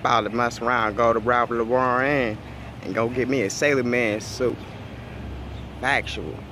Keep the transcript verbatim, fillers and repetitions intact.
about to mess around, go to Ralph Lauren and go get me a Sailor Man suit. Factual.